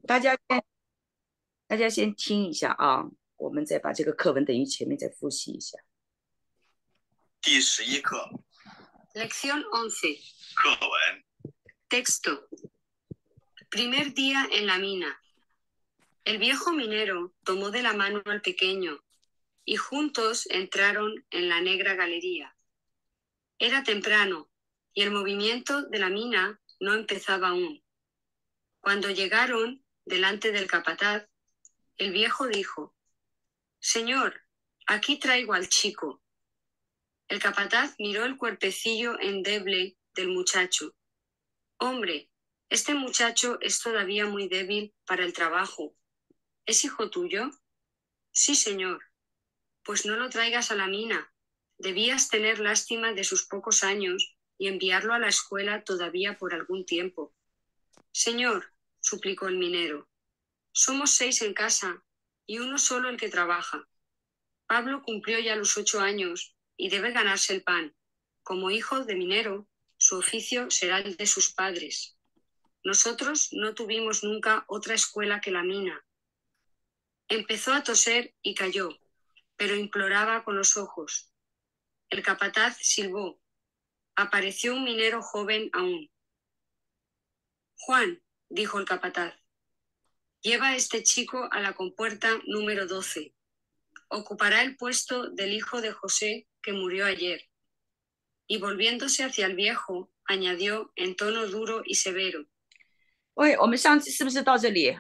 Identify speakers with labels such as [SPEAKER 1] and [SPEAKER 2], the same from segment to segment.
[SPEAKER 1] 大家先大家先听一下啊，我们再把这个课文等于前面再复习一下。
[SPEAKER 2] 第11课
[SPEAKER 3] Lección 11.
[SPEAKER 2] 课文
[SPEAKER 3] Texto. Primer día en la mina. El viejo minero tomó de la mano al pequeño y juntos entraron en la negra galería. Era temprano y el movimiento de la mina no empezaba aún. Cuando llegaron delante del capataz, el viejo dijo: «Señor, aquí traigo al chico». El capataz miró el cuerpecillo endeble del muchacho. «Hombre, este muchacho es todavía muy débil para el trabajo. ¿Es hijo tuyo?» «Sí, señor». «Pues no lo traigas a la mina. Debías tener lástima de sus pocos años y enviarlo a la escuela todavía por algún tiempo». «Señor», suplicó el minero, «somos 6 en casa y uno solo el que trabaja. Pablo cumplió ya los 8 años y debe ganarse el pan. Como hijo de minero, su oficio será el de sus padres. Nosotros no tuvimos nunca otra escuela que la mina». Empezó a toser y cayó, pero imploraba con los ojos. El capataz silbó. Apareció un minero joven aún. «Juan», dijo el capataz, «lleva a este chico a la compuerta número 12. Ocupará el puesto del hijo de José que murió ayer». Y volviéndose hacia el viejo, añadió en tono duro y severo:
[SPEAKER 1] 喂，我们上次是不是到这里？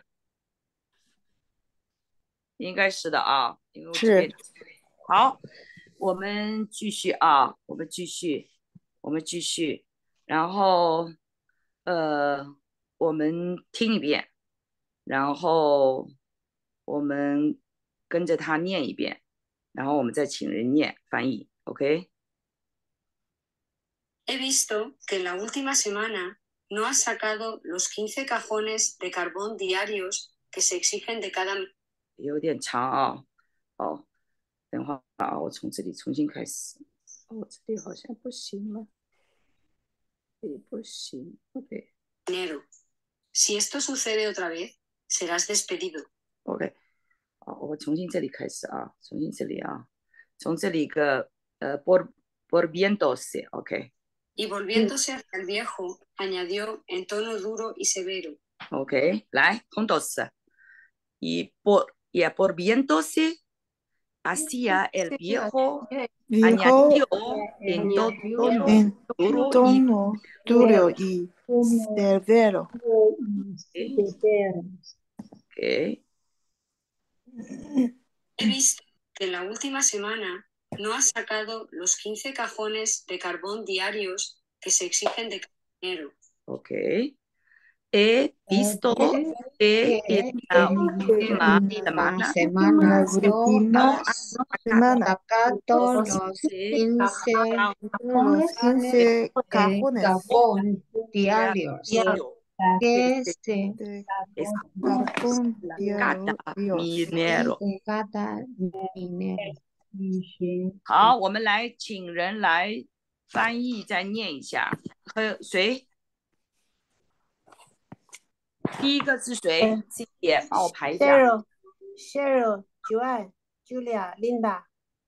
[SPEAKER 1] 应该是的啊，因为我这边好，我们继续啊，我们继续，然后我们听一遍，然后我们跟着他念一遍，然后我们再请人念翻译，OK？
[SPEAKER 3] «He visto que en la última semana no has sacado los 15 cajones de carbón diarios que se exigen de cada...»
[SPEAKER 1] 有点长啊，哦，等会儿啊，我从这里重新开始，哦，这里好像不行了，这里不行，OK。
[SPEAKER 3] «Dinero. Si esto sucede otra vez, serás despedido».
[SPEAKER 1] OK， 好，我重新这里开始啊，重新这里啊，从这里一个por viéndose，OK，
[SPEAKER 3] Y volviéndose hacia el viejo, añadió en tono duro y severo:
[SPEAKER 1] OK， 来juntos y por viéndose hacia el viejo añadió en tono duro y
[SPEAKER 4] duro y severo.
[SPEAKER 1] OK，
[SPEAKER 3] «He visto que en la última semana no has sacado los 15 cajones de carbón diarios que se exigen de cada enero».
[SPEAKER 1] OK， he visto que en la última semana no has
[SPEAKER 4] sacado
[SPEAKER 1] sacado
[SPEAKER 4] los 15 cajones
[SPEAKER 5] carbón diarios que se
[SPEAKER 4] de carbón
[SPEAKER 1] cada
[SPEAKER 4] diarios.
[SPEAKER 1] minero。
[SPEAKER 5] de cada minero.
[SPEAKER 1] 好，我们来请人来翻译，再念一下。谁？第一个是谁？自己帮我排一下。
[SPEAKER 6] Cheryl, Joanne, Julia, Linda.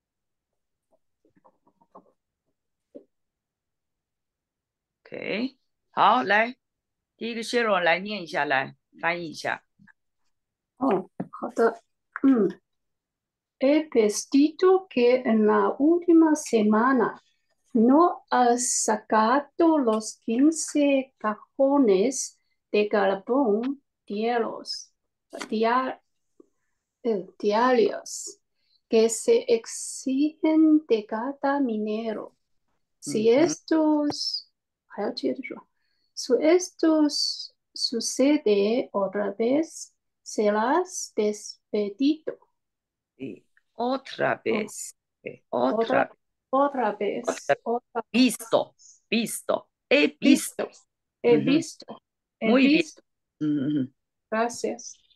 [SPEAKER 1] OK， 好，来，第一个 Cheryl 来念一下，来翻译一下。
[SPEAKER 7] 好的，He visto que en la última semana no has sacado los 15 cajones de carbón diarios que se exigen de cada minero. Si estos sucede otra vez, serás despedido.
[SPEAKER 1] Sí. Otra vez.
[SPEAKER 7] Otra vez.
[SPEAKER 1] Visto. He visto.
[SPEAKER 7] He visto.
[SPEAKER 1] Muy bien.
[SPEAKER 7] Gracias.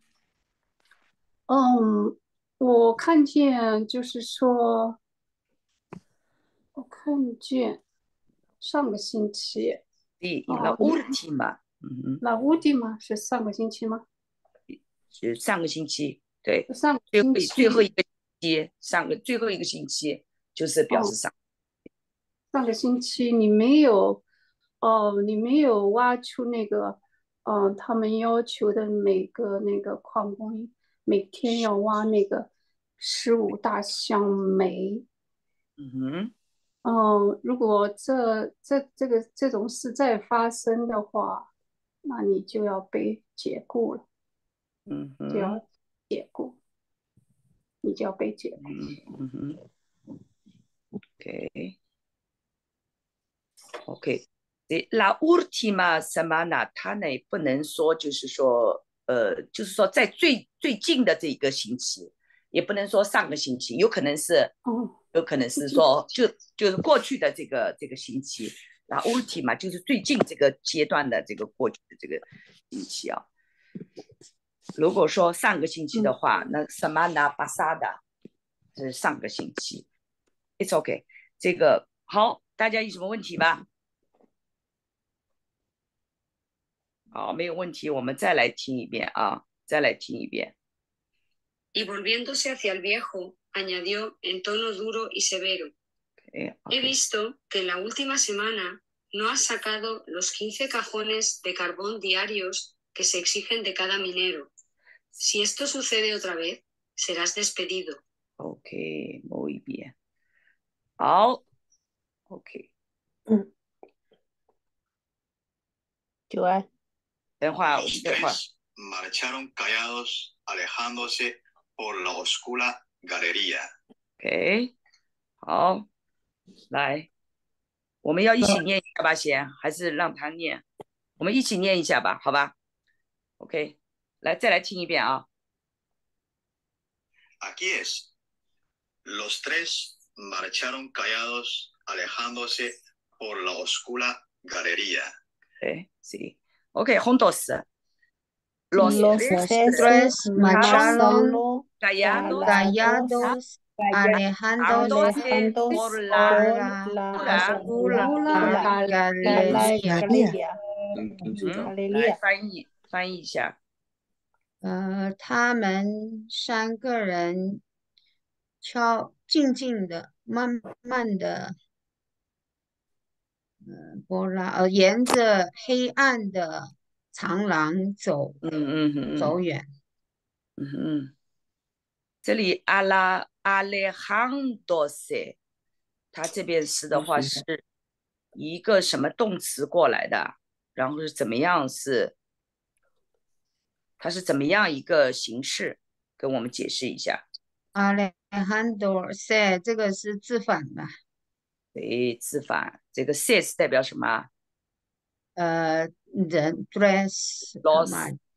[SPEAKER 7] 我看见，就是说，我看见上个星期。
[SPEAKER 1] Sí, y la última.
[SPEAKER 7] La última 是上个星期吗？
[SPEAKER 1] 就上个星期，对，
[SPEAKER 7] 上个
[SPEAKER 1] 最后
[SPEAKER 7] 星期
[SPEAKER 1] 最后一个星期，最后一个星期就是表示上。
[SPEAKER 7] 上个星期你没有挖出那个他们要求的每个那个矿工每天要挖那个15大箱煤。如果这种事再发生的话，那你就要被解雇了。就要解雇，你就要被解雇。
[SPEAKER 1] OK， La última semana， 它呢不能说就是说就是说在最近的这个星期，也不能说上个星期，有可能是说就是过去的这个星期。La última 就是最近这个阶段的这个过去的这个星期啊。如果说上个星期的话，那 semana pasada 是上个星期。It's OK， 这个好，大家有什么问题吗？好，没有问题，我们再来听一遍啊，再来听一遍。
[SPEAKER 3] Y volviéndose hacia el viejo, añadió en tono duro y severo: He visto que en la última semana no has sacado los 15 cajones de carbón diarios que se exigen de cada minero. Si esto sucede otra vez, serás despedido.
[SPEAKER 1] OK， muy bien。好 ，OK。
[SPEAKER 6] Joan。
[SPEAKER 1] 等会儿。
[SPEAKER 2] Marcharon callados, alejándose por la oscura galería.
[SPEAKER 1] OK， 好，来，我们要一起念一下吧，先，还是让他念？我们一起念一下吧，好吧 ？OK， 来，再来听一遍啊。
[SPEAKER 2] Aquí es. Los tres marcharon callados, alejándose por la oscura galería.
[SPEAKER 1] Sí. OK， juntos.
[SPEAKER 5] Los tres marcharon callados, alejándose por la oscura galería.
[SPEAKER 1] 来翻译一下。
[SPEAKER 5] 他们3个人静静的、慢慢的，沿着黑暗的长廊走远。
[SPEAKER 1] 这里Alejandose， 它这边是的话是一个什么动词过来的，然后是怎么样它是怎么样一个形式，跟我们解释一下。
[SPEAKER 5] Alejandose 这个是字反吧？
[SPEAKER 1] 对，字反。这个 ses 代表什么？
[SPEAKER 5] 人 dress
[SPEAKER 1] los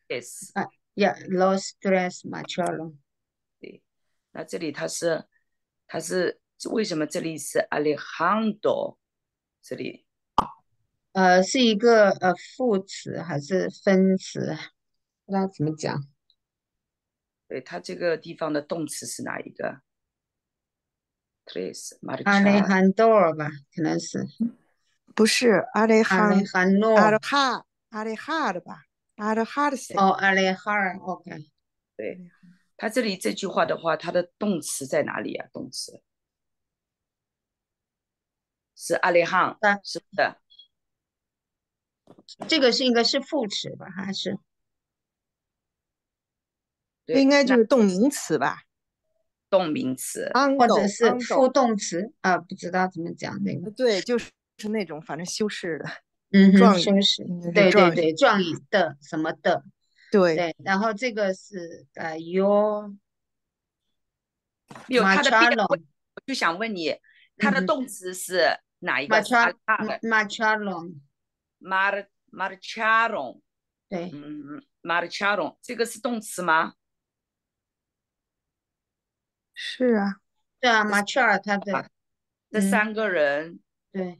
[SPEAKER 5] dress marcharon。
[SPEAKER 1] 对，那这里它是为什么这里是 Alejandro？ 这里
[SPEAKER 5] 是一个副词还是分词？不知道怎么讲。
[SPEAKER 1] 对，它这个地方的动词是哪一个 ？Tres
[SPEAKER 5] Alejandro 吧，可能是。
[SPEAKER 4] 不是
[SPEAKER 5] Alejandro。
[SPEAKER 4] 阿雷哈的吧？阿雷哈的谁？
[SPEAKER 5] 哦，阿雷哈 ，OK。
[SPEAKER 1] 对，它这里这句话的话，它的动词在哪里啊？动词是阿雷汉，是不是？
[SPEAKER 5] 这个应该是副词吧？还是？
[SPEAKER 4] 应该就是动名词吧？
[SPEAKER 1] 动名词，
[SPEAKER 5] 或者是副动词啊？不知道怎么讲那个。
[SPEAKER 4] 对，就是那种反正修饰的。
[SPEAKER 5] 修饰。对，状语的什么的。对，然后这个是your。
[SPEAKER 1] 有它的变，我就想问你，它的动词是哪一个
[SPEAKER 5] ？Marcharon。
[SPEAKER 1] Marcharon。
[SPEAKER 5] 对
[SPEAKER 1] ，Marcharon 这个是动词吗？
[SPEAKER 4] 是啊。
[SPEAKER 5] 对啊 ，marchar 它的。
[SPEAKER 1] 这3个人。
[SPEAKER 5] 对。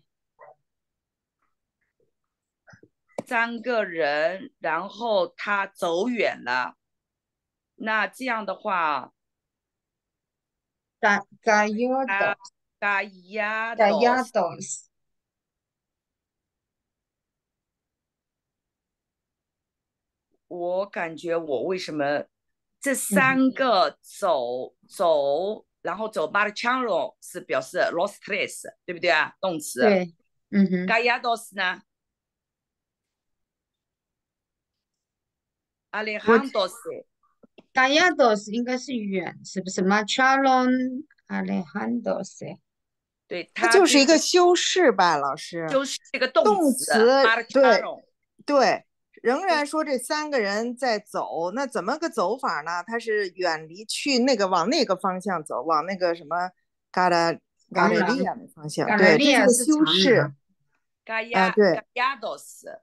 [SPEAKER 1] 3个人，然后他走远了。那这样的话。
[SPEAKER 5] Gallados。
[SPEAKER 1] 我感觉我为什么这3个走，然后走 marcharon 是表示 los tres， 对不对啊？动词。
[SPEAKER 5] 对
[SPEAKER 1] ，gallados 呢？Alejándose。Gallados
[SPEAKER 5] 应该是远，是不是 ？marcharon alejándose。
[SPEAKER 1] 对，
[SPEAKER 4] 它就是一个修饰吧，老师。
[SPEAKER 1] 就是这个动
[SPEAKER 4] 词。
[SPEAKER 1] 对
[SPEAKER 4] 对，仍然说这3个人在走，那怎么个走法呢？他是远离去那个往那个方向走，往那个什么嘎达利亚的方向。对，这是个修饰。
[SPEAKER 1] Gallados。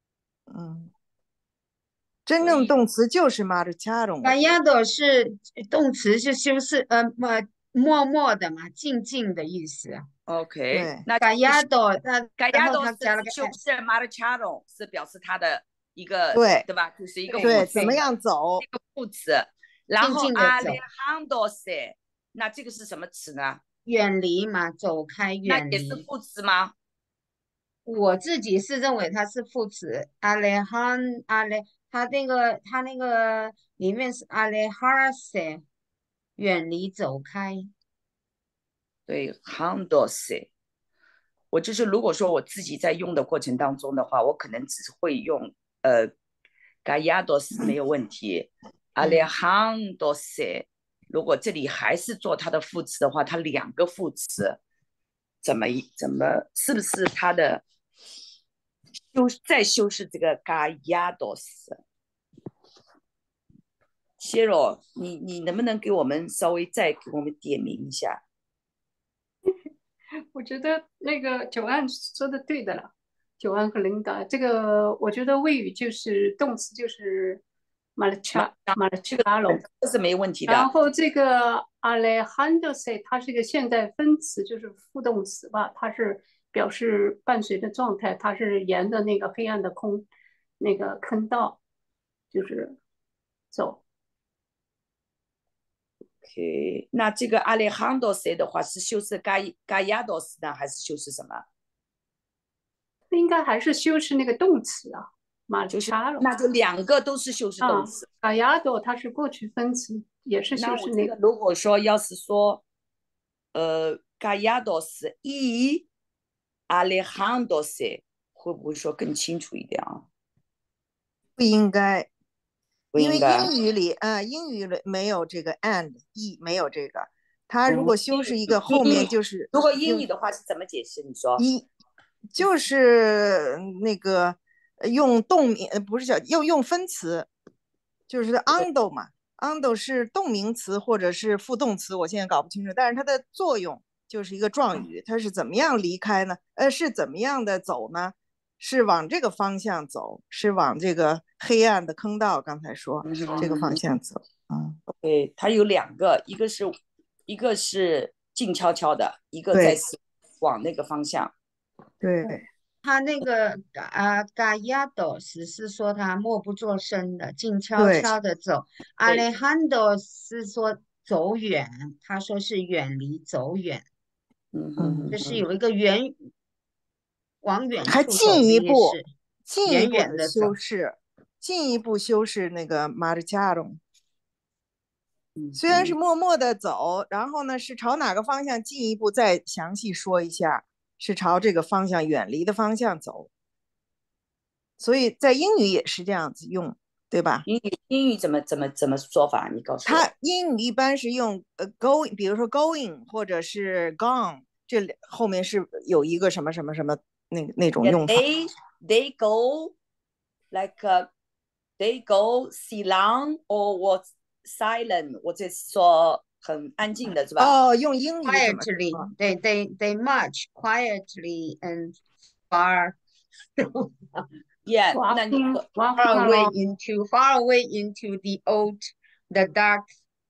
[SPEAKER 4] 真正动词就是 marcharon。
[SPEAKER 5] gallados 是动词，是修饰，默默的嘛，静静的意思。
[SPEAKER 1] OK， 那
[SPEAKER 5] gallado 然后他加了个
[SPEAKER 1] 修饰 marcharon 是表示他的一个对吧？就是一个
[SPEAKER 4] 对怎么样走
[SPEAKER 1] 一个副词。然后 alejándose， 那这个是什么词呢？
[SPEAKER 5] 远离嘛，走开，远离。
[SPEAKER 1] 那也是副词吗？
[SPEAKER 5] 我自己是认为它是副词。他那个里面是 alejarse， 远离，走开。
[SPEAKER 1] 对 ，handose。我就是如果说我自己在用的过程当中的话，我可能只会用gallados 没有问题。Alejándose， 如果这里还是做它的副词的话，它2个副词怎么是不是它的再修饰这个 gallados？ 谢若，你能不能给我们稍微再给我们点名一下？
[SPEAKER 7] 我觉得那个九安说的对的了，九安和琳达，这个我觉得谓语就是动词就是marcharo，
[SPEAKER 1] 这是没问题的。
[SPEAKER 7] 然后这个 alejándose 它是一个现在分词，就是副动词吧，它是表示伴随的状态，它是沿着那个黑暗的那个坑道，就是走。
[SPEAKER 1] OK， 那这个 alejándose 的话是修饰 gallados 呢，还是修饰什么？
[SPEAKER 7] 应该还是修饰那个动词啊，marcharo。
[SPEAKER 1] 那就2个都是修饰动词。
[SPEAKER 7] gallado 它是过去分词，也是修饰那个。
[SPEAKER 1] 如果说要是说gallados y alejándose， 会不会说更清楚一点啊？
[SPEAKER 4] 不应该。因为英语里没有这个 and e 没有这个，它如果修饰一个后面就是，
[SPEAKER 1] 如果英语的话是怎么解释？你说
[SPEAKER 4] 就是那个用动名不是用分词，就是 undo 嘛，undo 是动名词或者是副动词，我现在搞不清楚，但是它的作用就是一个状语，它是怎么样离开呢？是怎么样的走呢？是往这个方向走，是往这个黑暗的坑道，刚才说这个方向走。
[SPEAKER 1] 对，它有2个，一个是静悄悄的，一个在往那个方向。
[SPEAKER 4] 对，
[SPEAKER 5] 他那个gallados 是说他默不作声的，静悄悄的走。Alejandro 是说走远，他说是远离，走远。就是有一个往远处
[SPEAKER 4] 还进一步
[SPEAKER 5] 远的
[SPEAKER 4] 修饰，进一步修饰那个 marcharon。虽然是默默的走，然后呢是朝哪个方向进一步再详细说一下，是朝这个方向远离的方向走。所以在英语也是这样子用，对吧？
[SPEAKER 1] 英语怎么说法？你告诉我。
[SPEAKER 4] 它英语一般是用going， 比如说 going 或者是 gone， 这后面是有一个什么什么什么那种用法。
[SPEAKER 1] They go like they go silent or was silent， 我这说很安静的是吧？
[SPEAKER 4] 用英语
[SPEAKER 5] quietly， they march quietly and far
[SPEAKER 1] yeah，
[SPEAKER 5] far away into the dark。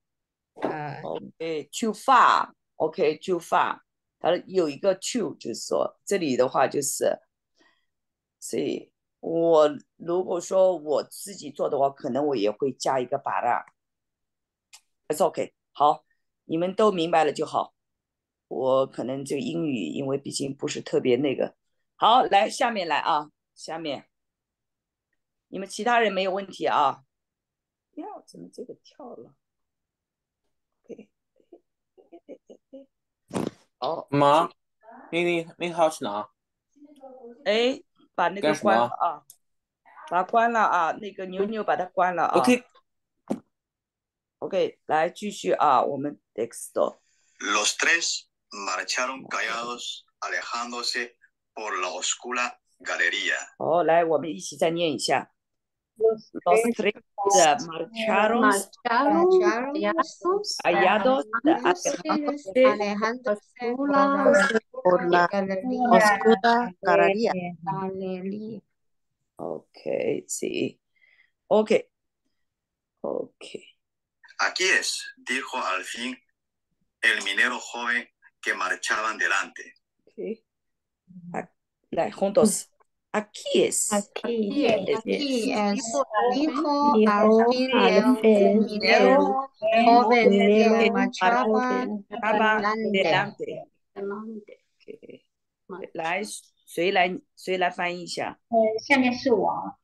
[SPEAKER 1] too far， too far， 它有一个 to， 就是说这里的话就是。所以我如果说我自己做的话，可能我也会加一个para。It's OK， 好，你们都明白了就好。我可能这个英语，因为毕竟不是特别那个。好，来下面来啊，下面你们其他人没有问题啊？要怎么这个跳了 ？OK， 哦，
[SPEAKER 8] 妈，你好去哪？
[SPEAKER 1] 哎，把那个关了啊，把它关了啊，那个牛牛把它关了啊。OK， 来继续啊，我们 texto。
[SPEAKER 2] Los tres marcharon callados, alejándose por la oscura galería.
[SPEAKER 1] 哦，来，我们一起再念一下。Los tres marcharon callados,
[SPEAKER 4] alejándose por la oscura galería.
[SPEAKER 1] OK， sí. OK.
[SPEAKER 2] Aquí es, dijo al fin el minero joven que marchaban delante.
[SPEAKER 1] OK， 来juntos. Aquí es.
[SPEAKER 5] Aquí es, dijo al fin el minero joven que marchaba delante.
[SPEAKER 1] 来，谁来翻译一下？
[SPEAKER 9] 下面是我。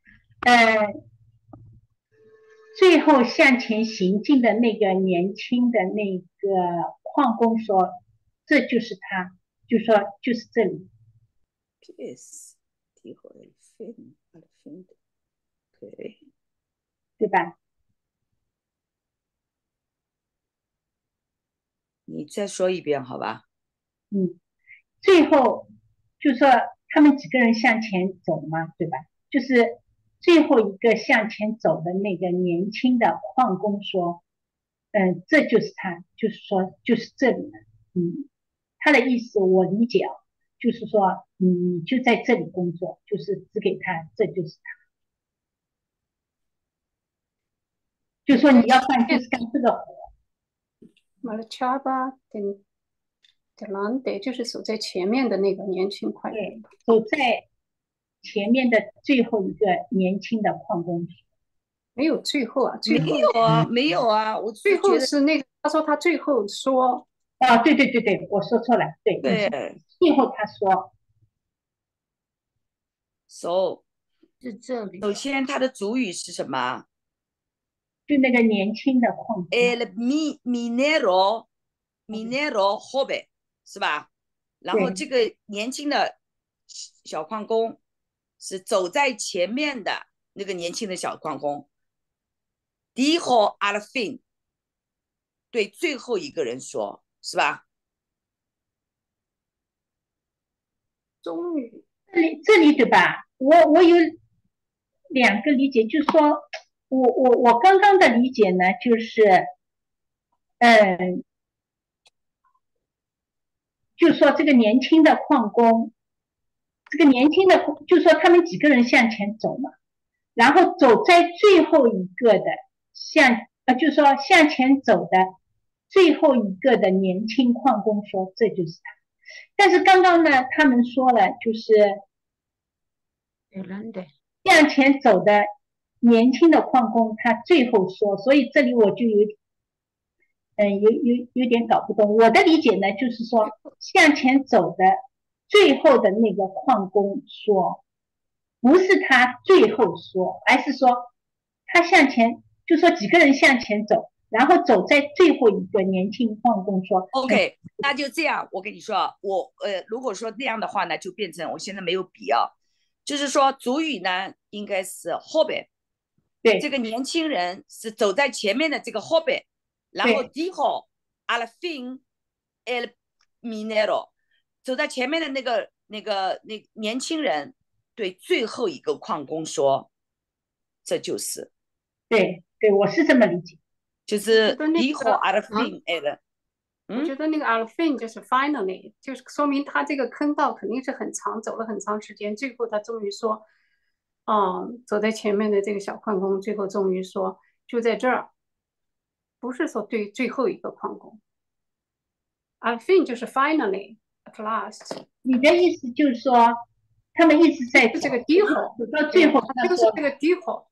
[SPEAKER 9] 最后向前行进的那个年轻的那个矿工说：“这就是他，就说就是这里。”
[SPEAKER 1] Yes， dijo el fin， al fin， 对，
[SPEAKER 9] 对吧？
[SPEAKER 1] 你再说一遍好吧？
[SPEAKER 9] 最后就说他们几个人向前走嘛，对吧？就是最后一个向前走的那个年轻的矿工说：“这就是他，就是说就是这里了。”他的意思我理解啊，就是说你就在这里工作，就是指给他，这就是他。就说你要干就是干这个活。
[SPEAKER 7] Marchaba delante 就是走在前面的那个年轻矿工，
[SPEAKER 9] 走在前面的最后一个年轻的矿工。
[SPEAKER 7] 没有最后啊，最后
[SPEAKER 1] 没有啊，我
[SPEAKER 7] 最后是那个他说他最后说
[SPEAKER 9] 啊，对，我说错了，对，最后他说
[SPEAKER 1] ，so
[SPEAKER 5] 是这里。
[SPEAKER 1] 首先他的主语是什么？
[SPEAKER 9] 就那个年轻的矿工
[SPEAKER 1] ，el minero joven 是吧？然后这个年轻的小矿工是走在前面的那个年轻的小矿工。dijo al fin， 对最后一个人说，是吧？
[SPEAKER 7] 终于，
[SPEAKER 9] 这里对吧？我有两个理解，就是说我刚刚的理解呢，就是就是说这个年轻的矿工，这个年轻的就是说他们几个人向前走嘛，然后走在最后一个的就是说向前走的最后一个的年轻矿工说这就是他。但是刚刚呢，他们说了，就是向前走的年轻的矿工，他最后说，所以这里我就有点搞不懂。我的理解呢，就是说向前走的最后的那个矿工说，不是他最后说，而是说他向前，就说几个人向前走。然后走在最后一个年轻矿工说
[SPEAKER 1] OK， 那就这样，我跟你说，如果说那样的话呢，就变成我现在没有笔啊，就是说主语呢应该是后边，
[SPEAKER 9] 对，
[SPEAKER 1] 这个年轻人是走在前面的这个后边，然后 dijo al fin el minero， 走在前面的那个年轻人对最后一个矿工说，这就是，
[SPEAKER 9] 对，我是这么理解。
[SPEAKER 1] 就是 dijo al fin el，
[SPEAKER 7] 我觉得那个 al fin 就是 finally， 就是说明他这个坑道肯定是很长，走了很长时间，最后他终于说，走在前面的这个小矿工，最后终于说就在这儿，不是说对最后一个矿工。al fin 就是 finally at last。
[SPEAKER 9] 你的意思就是说，他们一直在
[SPEAKER 7] 这个 dijo，
[SPEAKER 9] 走到最后，
[SPEAKER 7] 就是这个 dijo。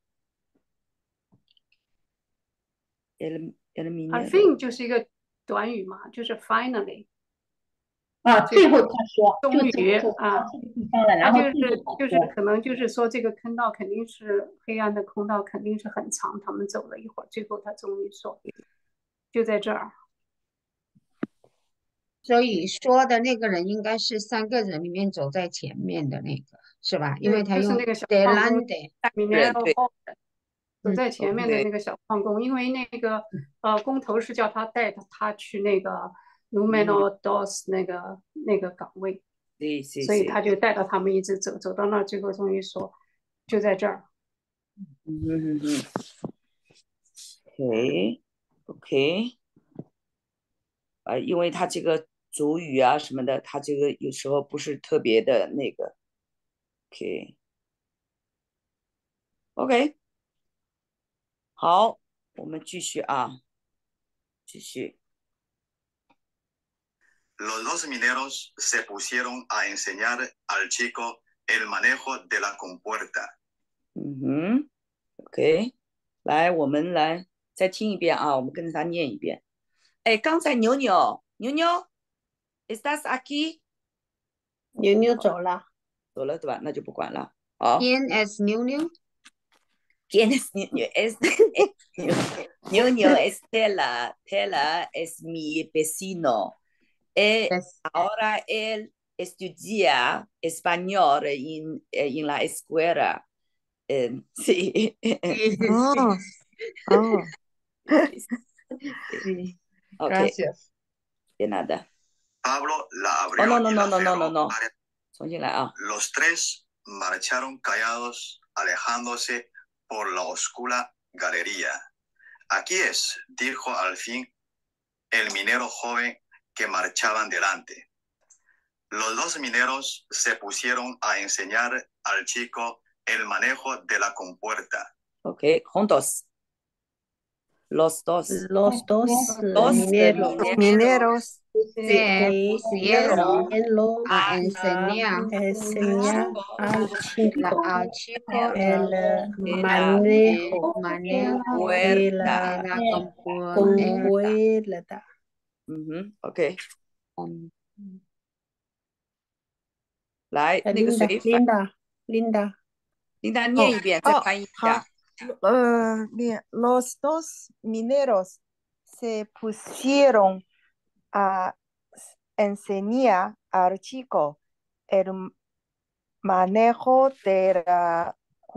[SPEAKER 1] el minero
[SPEAKER 7] al fin 就是一个短语嘛，就是 finally。
[SPEAKER 9] 啊，最后他说
[SPEAKER 7] 终
[SPEAKER 9] 就
[SPEAKER 7] 于
[SPEAKER 9] 走
[SPEAKER 7] 啊，
[SPEAKER 9] 到这个地方了，然后
[SPEAKER 7] 就是可能就是说这个坑道肯定是黑暗的通道，肯定是很长。他们走了一会儿，最后他终于说，就在这儿。
[SPEAKER 5] 所以说的那个人应该是3个人里面走在前面的那个，是吧？因为他用 delante。
[SPEAKER 1] 对，
[SPEAKER 7] 走在前面的那个小矿工，因为那个工头是叫他带他去那个 Numero Dos 那个岗位，所以他就带着他们一直走到那儿，最后终于说就在这儿。
[SPEAKER 1] OK，因为他这个主语啊什么的，他这个有时候不是特别的那个。OK， 好，我们继续啊，继续。
[SPEAKER 2] Los dos mineros se pusieron a enseñar al chico el manejo de la compuerta.
[SPEAKER 1] OK， 来，我们来再听一遍啊，我们跟着他念一遍。哎，刚才牛牛，¿estás aquí？
[SPEAKER 6] 牛牛走了，
[SPEAKER 1] 走了对吧？那就不管了。好。
[SPEAKER 5] ¿Quién es 牛牛？
[SPEAKER 1] ¿Quién es Niño? Niño es Tela es mi vecino. Ahora él estudia español en la escuela. Sí.
[SPEAKER 5] Sí.
[SPEAKER 1] Okay.
[SPEAKER 5] Gracias.
[SPEAKER 1] De nada.
[SPEAKER 2] Pablo la abrió.
[SPEAKER 1] No.
[SPEAKER 2] Los tres marcharon callados, alejándose por la oscura galería. Aquí es, dijo al fin el minero joven que marchaban delante. Los dos mineros se pusieron a enseñar al chico el manejo de la compuerta.
[SPEAKER 1] Ok, juntos. Los dos
[SPEAKER 4] mineros
[SPEAKER 5] se pusieron a enseñar
[SPEAKER 6] al chico
[SPEAKER 5] el manejo de la compuerta.
[SPEAKER 1] Ok. 来，那个谁
[SPEAKER 6] ，Linda，
[SPEAKER 1] 念一遍，再翻译一下。
[SPEAKER 4] Los dos mineros se pusieron a enseñar al chico el manejo de la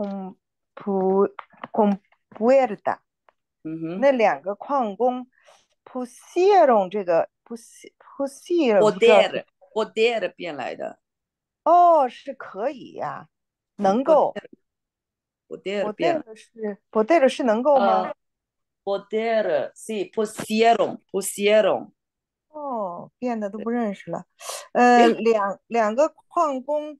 [SPEAKER 4] compuerta。那两个矿工 pusieron 这个 pusieron
[SPEAKER 1] poder 变来的。
[SPEAKER 4] 哦，是可以呀，能够。poder 是能够吗
[SPEAKER 1] ？poder sí pusieron。
[SPEAKER 4] 哦，变的都不认识了。两个矿工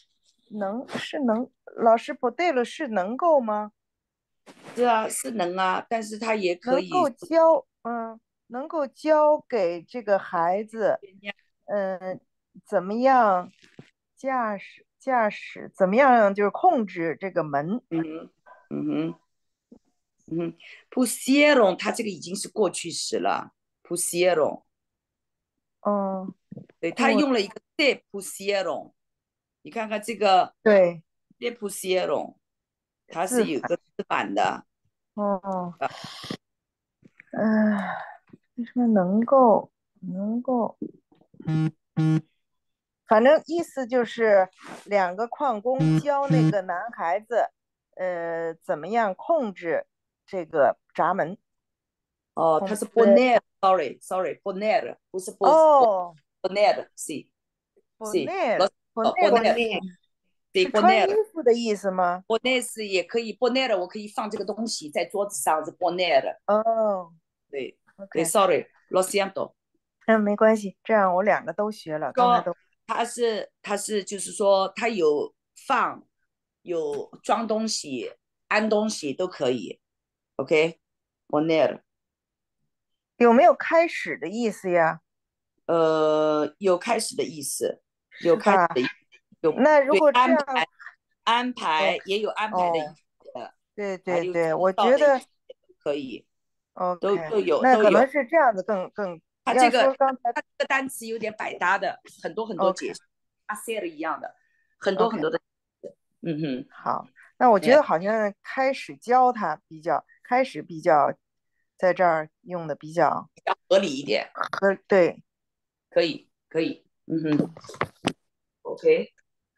[SPEAKER 4] 老师 poder 是能够吗？
[SPEAKER 1] 是啊，是能啊，但是他也可以
[SPEAKER 4] 能够教给这个孩子，怎么样驾驶，怎么样就是控制这个门。
[SPEAKER 1] pusieron 它这个已经是过去式了 ，pusieron。对，他用了一个 de pusieron， 你看看这个
[SPEAKER 4] 对
[SPEAKER 1] de pusieron， 它是有个字版的。
[SPEAKER 4] 为什么能够？反正意思就是两个矿工教那个男孩子，怎么样控制这个闸门。
[SPEAKER 1] 哦，他是 poner，sorry poner， 不是 poner， 是
[SPEAKER 4] poner，
[SPEAKER 1] 是
[SPEAKER 4] 穿衣服的意思吗
[SPEAKER 1] ？poner 是也可以 poner， 我可以放这个东西在桌子上是 poner。对对 ，sorry，lo siento。
[SPEAKER 4] 没关系，这样我两个都学了。刚才都
[SPEAKER 1] 他是就是说他有放有装东西安东西都可以 ，OK，poner。
[SPEAKER 4] 有没有开始的意思呀？
[SPEAKER 1] 有开始的意思，有开始的意思。
[SPEAKER 4] 那如果这样
[SPEAKER 1] 安排也有安排的意思。
[SPEAKER 4] 对，我觉得
[SPEAKER 1] 可以。
[SPEAKER 4] 都
[SPEAKER 1] 有。
[SPEAKER 4] 那可能是这样子更
[SPEAKER 1] 它这个
[SPEAKER 4] 刚才
[SPEAKER 1] 它这个单词有点百搭的，很多解释，hacer 一样的，很多的。嗯哼，
[SPEAKER 4] 好，那我觉得好像开始教它比较在这儿用的比较
[SPEAKER 1] 合理一点。
[SPEAKER 4] 对，
[SPEAKER 1] 可以。嗯哼 ，OK，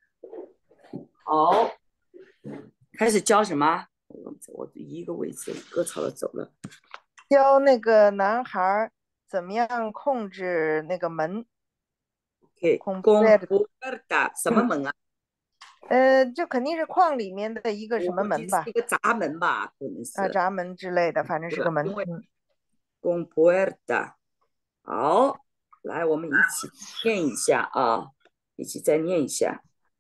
[SPEAKER 1] 好，开始教什么？我一个位置割草的走了。
[SPEAKER 4] 教那个男孩怎么样控制那个门。
[SPEAKER 1] compuerta 什么门啊？
[SPEAKER 4] 这肯定是框里面的一个什么门吧？
[SPEAKER 1] 一个闸门吧，可能是。
[SPEAKER 4] 闸门之类的，反正是个门。
[SPEAKER 1] compuerta， 好，来，我们一起念一下啊，一起再念一下。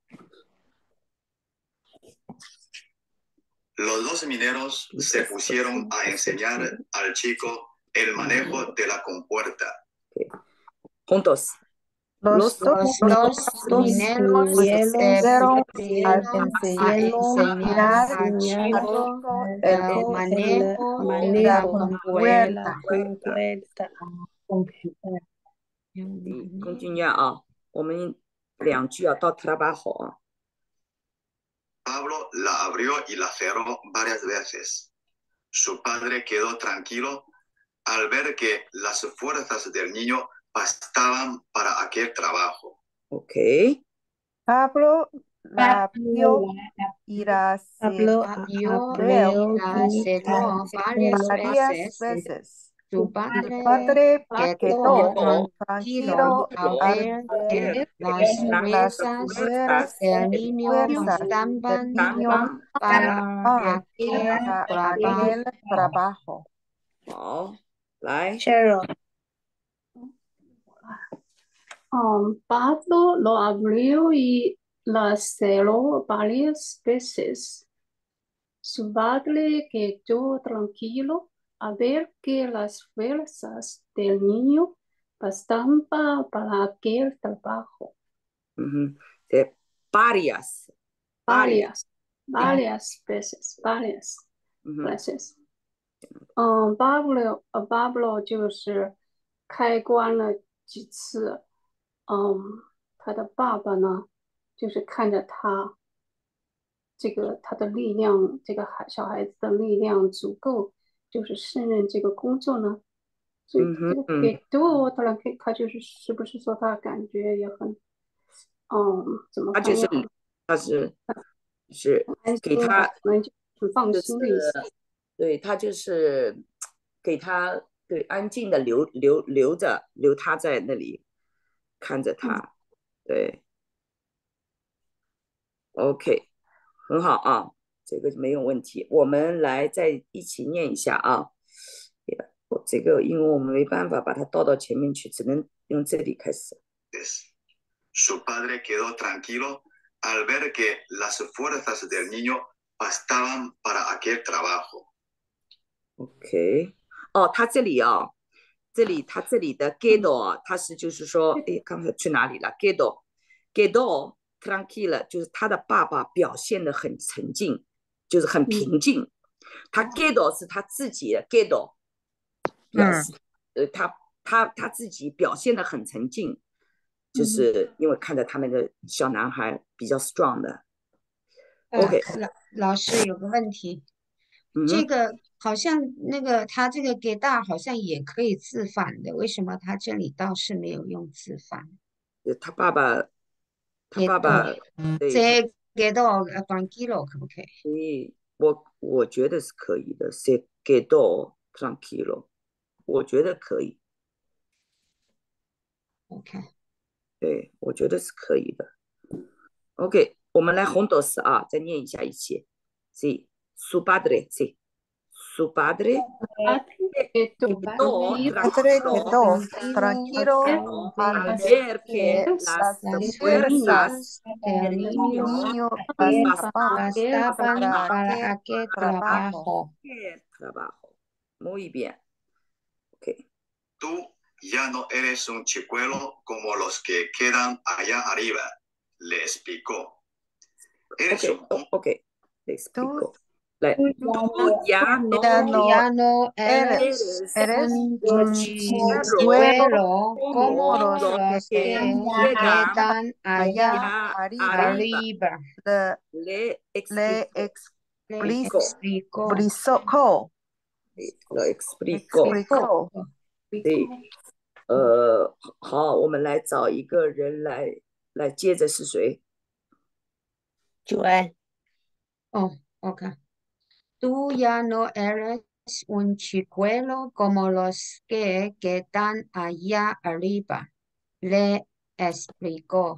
[SPEAKER 2] Los dos mineros se pusieron a enseñar al chico el manejo de la compuerta.
[SPEAKER 1] Juntos.
[SPEAKER 5] Los mineros se pusieron a enseñar al chico el manejo de la compuerta.
[SPEAKER 1] Continúa 啊，我们2句要到trabajo 啊。
[SPEAKER 2] Pablo la abrió y la cerró varias veces. Su padre quedó tranquilo al ver que las fuerzas del niño bastaban para aquel trabajo.
[SPEAKER 1] Ok.
[SPEAKER 4] Pablo la abrió y la cerró varias veces. Su padre quedó tranquilo al ver que las fuerzas
[SPEAKER 5] del niño bastaban para aquel trabajo.
[SPEAKER 1] 好，来
[SPEAKER 6] Cheryl.
[SPEAKER 7] Pablo lo abrió y la cerró varias veces. Su padre quedó tranquilo a ver que las fuerzas del niño bastaban para aquel trabajo.
[SPEAKER 1] varias
[SPEAKER 7] veces. Pablo 就是开关了几次，他的爸爸呢，就是看着他他的力量，这个小孩子的力量足够，就是胜任这个工作呢。所以这个给多，当然他就是是不是说他感觉也很，怎么翻译？
[SPEAKER 1] 他是给他
[SPEAKER 7] 很放心的意思。
[SPEAKER 1] 对，他就是给他安静的留他在那里看着他，对 ，OK， 很好啊，这个没有问题。我们来再一起念一下啊。这个因为我们没办法把它倒到前面去，只能用这里开始。
[SPEAKER 2] Su padre quedó tranquilo al ver que las fuerzas del niño bastaban para aquel trabajo.
[SPEAKER 1] OK， 他这里他这里的 quedó， 他是就是说，刚才去哪里了 ？quedó tranquilo， 就是他的爸爸表现得很沉静，就是很平静。他 quedó 是他自己的 quedó， 表示他自己表现得很沉静，就是因为看着他们的小男孩比较 strong 的。OK，
[SPEAKER 5] 老师有个问题。这个好像那个他这个 quedar 好像也可以自反的，为什么他这里倒是没有用自反？
[SPEAKER 1] 他爸爸
[SPEAKER 5] 这 quedó tranquilo 可不可以？
[SPEAKER 1] 所以我觉得是可以的 ，se quedó tranquilo， 我觉得可以。
[SPEAKER 5] OK，
[SPEAKER 1] 对，我觉得是可以的。OK， 我们来juntos啊，再念一下一起。Sí, su padre, sí, su padre quedó tranquilo al ver que las fuerzas del niño
[SPEAKER 5] bastaban para aquel trabajo.
[SPEAKER 1] Muy bien. Okay.
[SPEAKER 2] Tú ya no eres un chicuelo como los que quedan allá arriba, le explicó. Eres
[SPEAKER 1] le explicó. 来，Tuyano
[SPEAKER 5] Tuyano
[SPEAKER 4] eres
[SPEAKER 5] eres un
[SPEAKER 1] chicuelo
[SPEAKER 5] chicuelo como
[SPEAKER 1] como
[SPEAKER 5] los
[SPEAKER 1] los
[SPEAKER 5] que
[SPEAKER 1] que
[SPEAKER 5] quedan allá
[SPEAKER 1] allá
[SPEAKER 5] arriba.
[SPEAKER 1] Le
[SPEAKER 5] Le
[SPEAKER 1] explico.
[SPEAKER 5] explico.
[SPEAKER 1] Lo explico. 对，好，我们来找一个人来接着是谁？
[SPEAKER 6] Joel.
[SPEAKER 5] Oh, ok. Tú ya no eres un chicuelo como los que quedan allá arriba. Le explicó.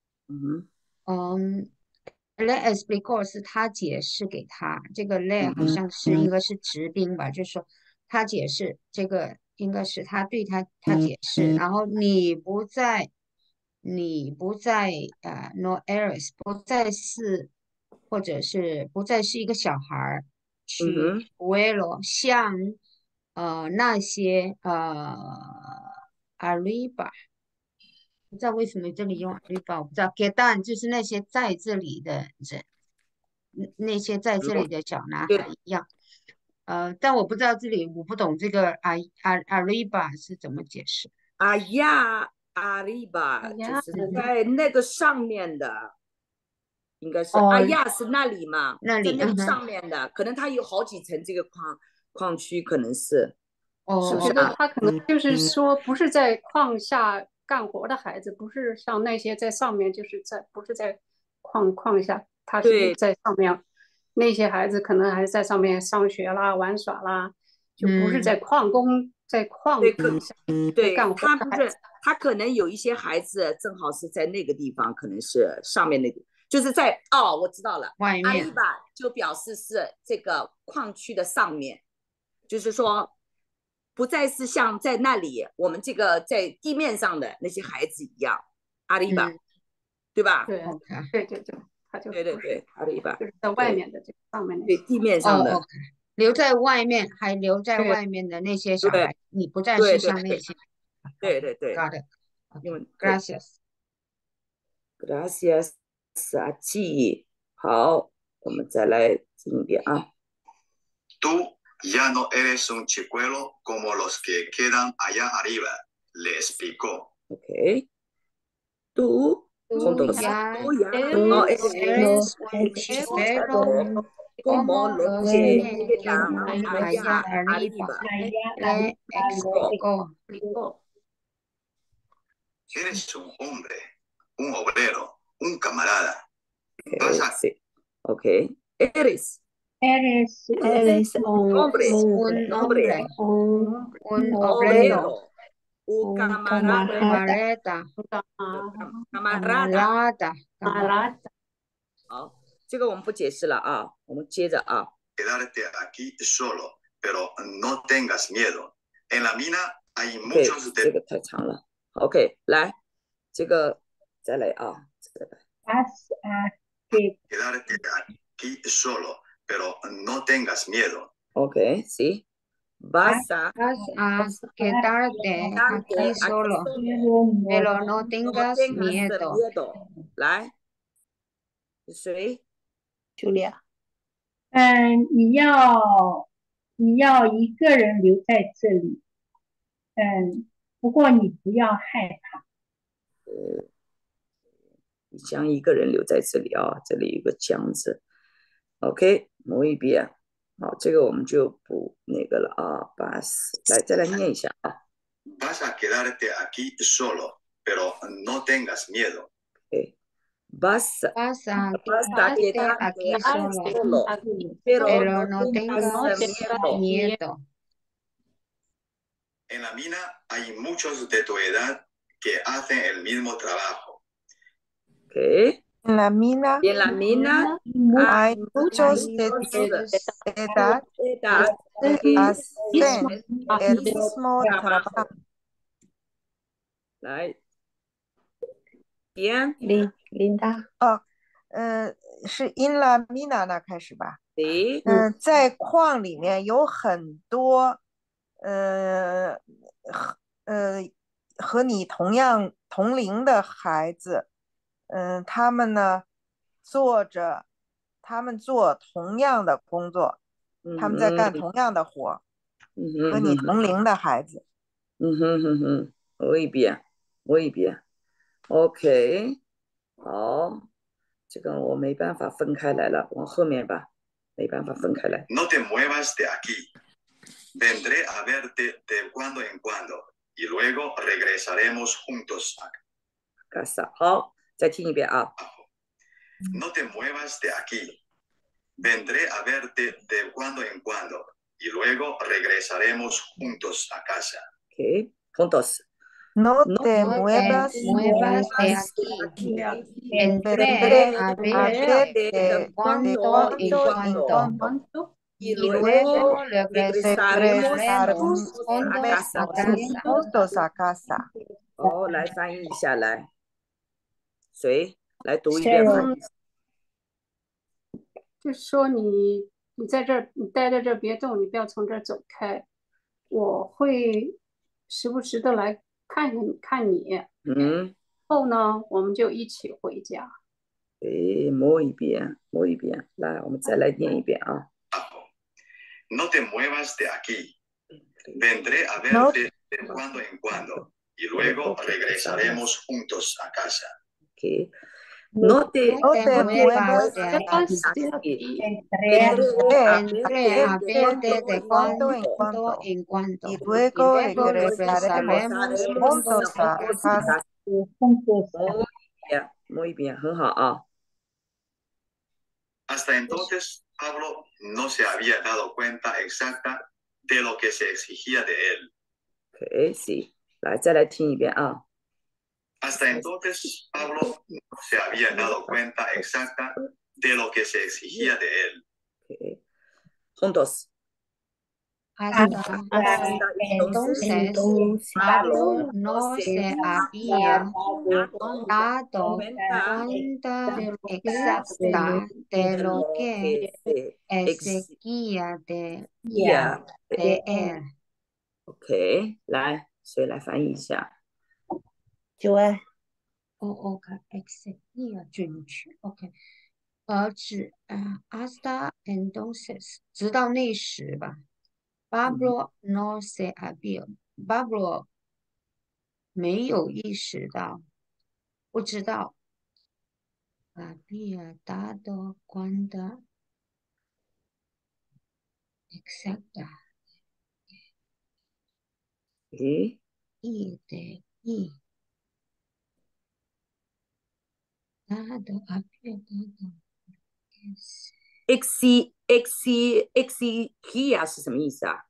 [SPEAKER 5] le explicó 是他解释给他，这个 le 好像是应该是直宾吧，就是说他解释这个应该是他对他解释，然后你不再no eres 不再是或者是不再是一个小孩儿，去 vuelo 像那些arriba。不知道为什么这里用 arriba，我不知道 quedan 就是那些在这里的人，那些在这里的小男孩一样。但我不知道这里我不懂这个 arriba 是怎么解释。
[SPEAKER 1] allá arriba 就是在那个上面的，应该是allá是那里嘛，
[SPEAKER 5] 那里
[SPEAKER 1] 在那个上面的，可能它有好几层这个矿区，可能是。
[SPEAKER 7] 我觉得他可能就是说，不是在矿下干活的孩子，不是像那些在上面，就是不是在矿下，他是在上面。那些孩子可能还是在上面上学啦、玩耍啦，就不是在矿工在矿下干活的孩子。
[SPEAKER 1] 他可能有一些孩子正好是在那个地方，可能是上面那个，就是在我知道了，
[SPEAKER 5] 外面
[SPEAKER 1] 阿里巴就表示是这个矿区的上面，就是说。不再是像在那里我们这个在地面上的那些孩子一样，阿里巴，对吧？
[SPEAKER 7] 对，他就
[SPEAKER 1] 对，阿里巴
[SPEAKER 7] 就是在外面的这个上面的，
[SPEAKER 1] 对地面上的，
[SPEAKER 5] 留在外面还留在外面的那些小孩，你不再是像那些，
[SPEAKER 1] 对
[SPEAKER 5] ，got it，
[SPEAKER 1] gracias，阿季，好，我们再来听一遍啊。
[SPEAKER 2] Ya no eres un chicuelo como los que quedan allá arriba, le explicó.
[SPEAKER 1] Ok. Tú
[SPEAKER 5] ya
[SPEAKER 1] no eres
[SPEAKER 5] un chicuelo como los que quedan allá arriba, le explicó.
[SPEAKER 2] Eres un hombre, un obrero, un camarada.
[SPEAKER 1] Sí. Ok. Eres
[SPEAKER 6] un hombre,
[SPEAKER 5] un obrero,
[SPEAKER 1] un camarada. 好，这个我们不解释了啊，我们接着啊。
[SPEAKER 2] Quedarte aquí solo, pero no tengas miedo. En la mina hay muchos de
[SPEAKER 1] 这个太长了。OK， 来，这个再来啊。
[SPEAKER 2] Quedarte aquí solo, pero no tengas miedo.
[SPEAKER 1] OK， sí. Vas a
[SPEAKER 5] quedarte aquí solo, pero no tengas miedo.
[SPEAKER 1] 来，谁
[SPEAKER 6] ？Julia。
[SPEAKER 9] 你要一个人留在这里，不过你不要害怕。
[SPEAKER 1] 你将一个人留在这里啊，这里有个将字。OK， muy bien。好，这个我们就不那个了啊。来，再来念一下啊。
[SPEAKER 2] Vas a quedarte aquí solo, pero no tengas miedo.
[SPEAKER 5] Vas a quedarte aquí solo, pero no tengas miedo.
[SPEAKER 2] En la mina hay muchos de tu edad que hacen el mismo trabajo.
[SPEAKER 1] ¿Qué?
[SPEAKER 4] En la mina hay muchos de tu edad que hacen el mismo trabajo.
[SPEAKER 1] 来，bien，
[SPEAKER 6] Linda。
[SPEAKER 4] 是 in la mina 那开始吧？
[SPEAKER 1] 对，
[SPEAKER 4] 在矿里面有很多和你同龄的孩子，他们呢做着他们做同样的工作，他们在干同样的活，和你同龄的孩子。
[SPEAKER 1] muy bien, muy bien. OK， 好，这个我没办法分开来了，往后面吧，没办法分开来。
[SPEAKER 2] No te muevas de aquí. Vendré a verte de cuando en cuando y luego regresaremos juntos a
[SPEAKER 1] casa. 好，再听一遍啊。
[SPEAKER 2] No te muevas de aquí. Vendré a verte de cuando en cuando y luego regresaremos juntos a casa.
[SPEAKER 1] OK, juntos.
[SPEAKER 4] No te muevas
[SPEAKER 5] de aquí. Vendré a verte de cuando en cuando. Y luego regresaremos
[SPEAKER 4] juntos a casa.
[SPEAKER 1] 好，来翻译一下来。谁来读一遍？
[SPEAKER 7] 就是说你在这儿，你待在这儿别动，你不要从这儿走开。我会时不时的来看你。后呢，我们就一起回家。
[SPEAKER 1] muy bien, muy bien。来，我们再来念一遍啊。
[SPEAKER 2] No te muevas de aquí. Vendré a verte de cuando en cuando y luego regresaremos juntos a casa.
[SPEAKER 1] Okay. No te
[SPEAKER 5] muevas de
[SPEAKER 1] aquí.
[SPEAKER 5] Vendré a verte de cuando en cuando y luego regresaremos juntos a casa.
[SPEAKER 1] Muy bien, 很好啊。
[SPEAKER 2] Hasta entonces, Pablo no se había dado cuenta exacta de lo que se exigía de él.
[SPEAKER 1] Okay, sí. 来，再来听一遍啊。
[SPEAKER 2] Hasta entonces, Pablo no se había dado cuenta exacta de lo que se exigía de él.
[SPEAKER 1] Okay. Juntos.
[SPEAKER 5] Hasta entonces, Pablo no se había dado cuenta exacta de lo que exigía de él.
[SPEAKER 1] OK， 来，谁来翻译一下
[SPEAKER 6] ？Joel。
[SPEAKER 5] OK， exigía 准确 OK， hasta entonces 直到那时吧。Pablo no se había Pablo 没有意识到，不知道。había dado cuenta exacta
[SPEAKER 1] y
[SPEAKER 5] de dado había dado
[SPEAKER 1] exigía 是什么意思啊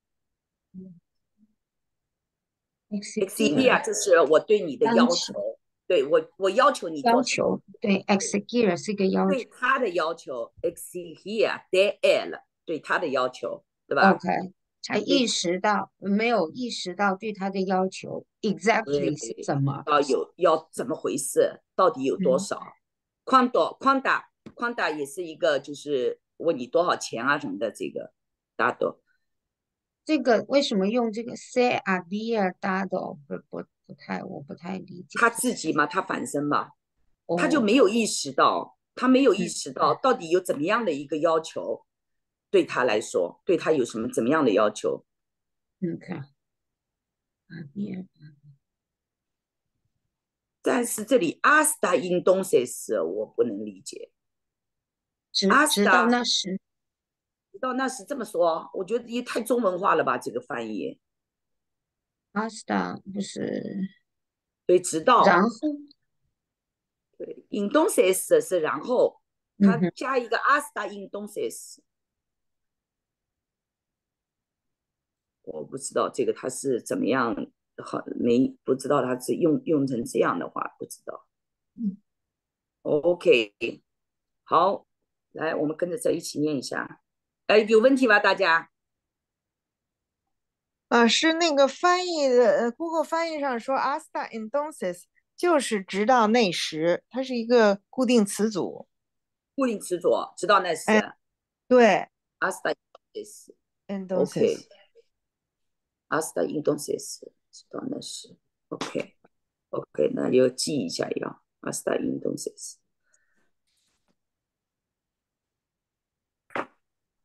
[SPEAKER 1] ？exigía 就是我对你的要求，对我要求你做什么？
[SPEAKER 5] 对 exigía 是个要求，
[SPEAKER 1] 对他的要求 exigía de él 对他的要求，对吧
[SPEAKER 5] ？OK， 才意识到没有意识到对他的要求 exactly 是什么？
[SPEAKER 1] 要怎么回事？到底有多少？宽大也是一个，就是问你多少钱啊什么的，这个大多。
[SPEAKER 5] 这个为什么用这个 se había dado 我不太理解。
[SPEAKER 1] 他自己嘛，他反身嘛，他就没有意识到，到底有怎么样的一个要求，对他来说，对他有什么怎么样的要求？
[SPEAKER 5] 看，
[SPEAKER 1] 但是这里 hasta entonces 我不能理解，
[SPEAKER 5] 直到那时。
[SPEAKER 1] 到那时这么说，我觉得也太中文化了吧？这个翻译
[SPEAKER 5] ，hasta 不是
[SPEAKER 1] 对，直到
[SPEAKER 5] 然后
[SPEAKER 1] 对 entonces 是然后，它加一个 hasta entonces，我不知道这个它是怎么样，好不知道它是用成这样的话，不知道。OK， 好，来我们跟着这一起念一下。有问题吧，大家？
[SPEAKER 4] 是那个翻译的，Google 翻译上说 hasta entonces 就是直到那时，它是一个固定词组。
[SPEAKER 1] 固定词组，直到那时。
[SPEAKER 4] 对
[SPEAKER 1] ，hasta
[SPEAKER 4] entonces。
[SPEAKER 1] hasta entonces 直到那时。OK， 那就记一下要 hasta entonces。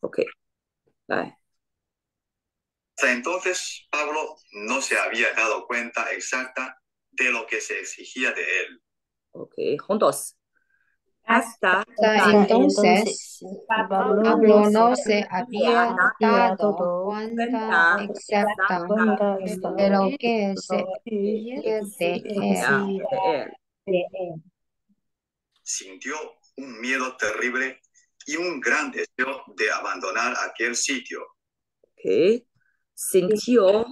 [SPEAKER 1] OK， 来。
[SPEAKER 2] Hasta entonces Pablo no se había dado cuenta exacta de lo que se exigía de él.
[SPEAKER 1] OK， juntos. Hasta
[SPEAKER 5] entonces Pablo no se había dado
[SPEAKER 1] cuenta
[SPEAKER 5] cuenta exacta de lo que se exigía de él.
[SPEAKER 2] Sintió un miedo terrible y un gran deseo de abandonar aquel sitio.
[SPEAKER 1] OK， sintió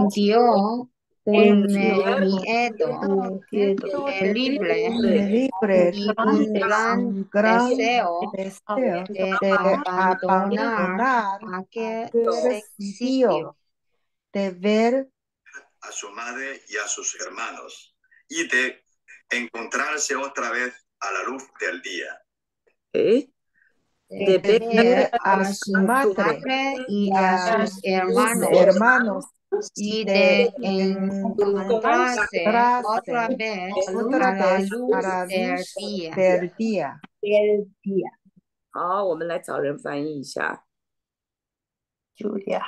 [SPEAKER 5] un miedo terrible y un gran deseo de abandonar aquel sitio,
[SPEAKER 4] de ver
[SPEAKER 2] a su madre y a sus hermanos y de encontrarse otra vez a la luz del día.
[SPEAKER 1] ¿Eh?
[SPEAKER 5] De ver a su madre y a sus hermanos y de encontrarse otra vez a la luz del día.
[SPEAKER 1] 好，我们来找人翻译一下。
[SPEAKER 6] Julia，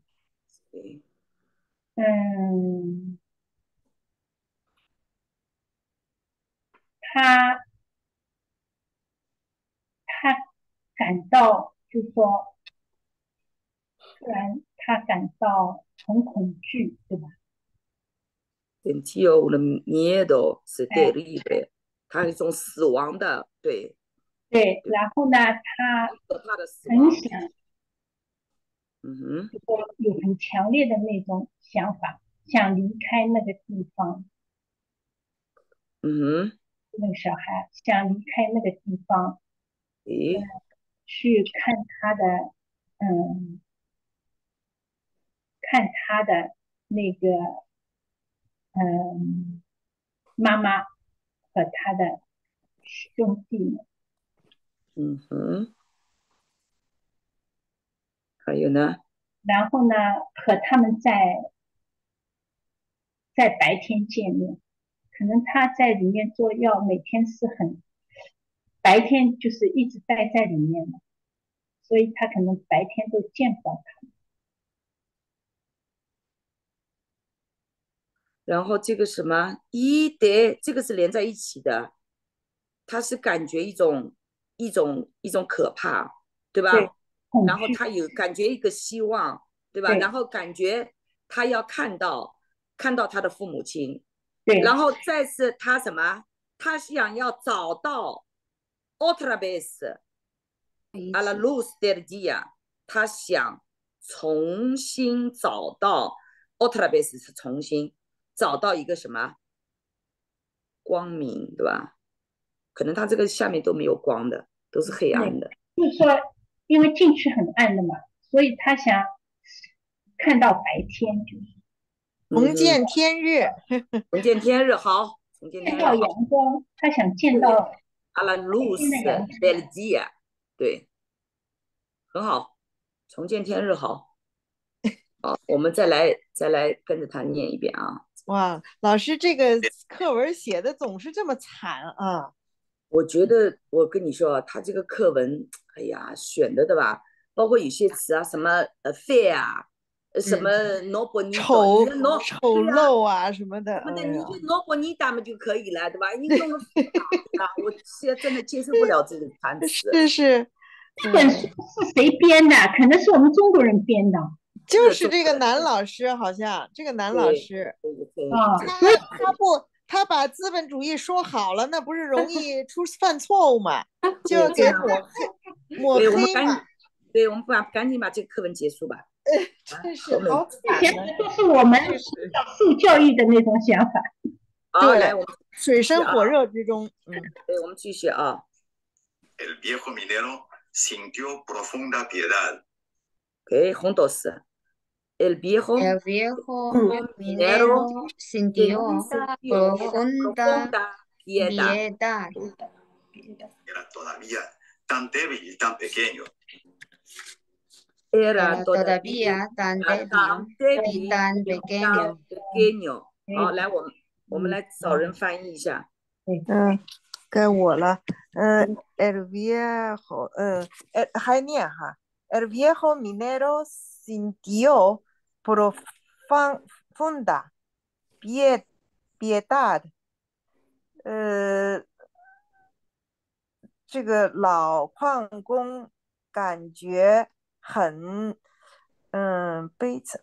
[SPEAKER 9] 他感到，就是说，突然他感到很恐惧，对吧？
[SPEAKER 1] Sintió un miedo terrible， 它是一种死亡的，对。
[SPEAKER 9] 对，然后呢，他很想，就说有很强烈的那种想法，想离开那个地方。那个小孩想离开那个地方，去看他的，看他的那个，妈妈和他的兄弟们。
[SPEAKER 1] 还有呢？
[SPEAKER 9] 然后呢，和他们在白天见面，可能他在里面做药，每天是很白天就是一直待在里面的，所以他可能白天都见不到他们。
[SPEAKER 1] 然后这个什么一得，这个是连在一起的，他是感觉一种可怕，对吧？
[SPEAKER 9] 对，
[SPEAKER 1] 然后他有感觉一个希望，对吧？然后感觉他要看到他的父母亲，
[SPEAKER 9] 对，
[SPEAKER 1] 然后再是他什么？他想要找到 otra vez a la luz del día， 他想重新找到 otra vez 是重新找到一个什么光明，对吧？可能他这个下面都没有光的，都是黑暗的。
[SPEAKER 9] 就是说，因为进去很暗的嘛，所以他想看到白天，就是
[SPEAKER 4] 重见天日，
[SPEAKER 1] 重见天日好，重见天日好。
[SPEAKER 9] 见到阳光，他想见到
[SPEAKER 1] a la luz del día， 对，很好，重见天日好。好，我们再来跟着他念一遍啊。
[SPEAKER 4] 哇，老师这个课文写的总是这么惨啊！
[SPEAKER 1] 我觉得我跟你说，他这个课文，哎呀，选的对吧？包括有些词啊，什么fair 啊，什么 no bonito，
[SPEAKER 4] 丑陋啊什么的。
[SPEAKER 1] 你就 no bonita 嘛就可以了，对吧？你用了我现在真的接受不了这个单词。
[SPEAKER 4] 是。
[SPEAKER 9] 这本书是谁编的？可能是我们中国人编的。
[SPEAKER 4] 就是这个男老师，好像这个男老师他把资本主义说好了，那不是容易犯错误嘛？就给抹黑嘛。
[SPEAKER 1] 对，我们赶紧把这个课文结束吧。
[SPEAKER 4] 真是好惨
[SPEAKER 9] 啊！都是我们受教育的那种想法。
[SPEAKER 1] 对，来，我们
[SPEAKER 4] 水深火热之中。
[SPEAKER 1] 对，我们继续啊。
[SPEAKER 2] El viejo minero sintió profunda piedad.
[SPEAKER 1] Okay, juntos. El viejo
[SPEAKER 5] minero sintió profunda piedad.
[SPEAKER 2] Era todavía tan débil y tan pequeño.
[SPEAKER 5] Era todavía tan débil y tan pequeño.
[SPEAKER 1] 好，来，我们来找人翻译一下。
[SPEAKER 4] 该我了。El viejo，还念哈。 El viejo minero sintió profunda piedad。这个老矿工感觉很悲惨，